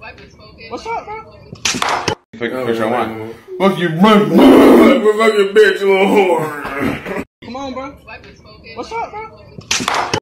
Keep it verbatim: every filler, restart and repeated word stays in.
What's up, bro? Take a picture of one. Fuck you, fuck you, bitch, little whore. Come on, bro. What's up, bro?